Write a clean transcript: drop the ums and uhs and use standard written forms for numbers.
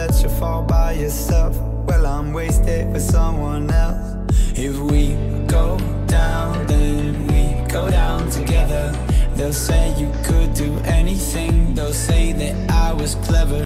let you fall by yourself. Well, I'm wasted for someone else. If we go down, then we go down together. They'll say you could do anything. They'll say that I was clever.